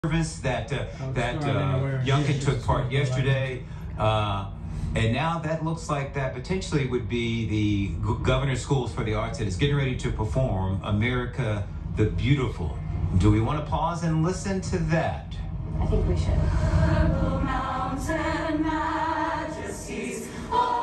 service that Youngkin took part yesterday, and now that looks like that potentially would be the Governor's Schools for the Arts that is getting ready to perform America the Beautiful. Do we want to pause and listen to that? I think we should. Mountain majesties.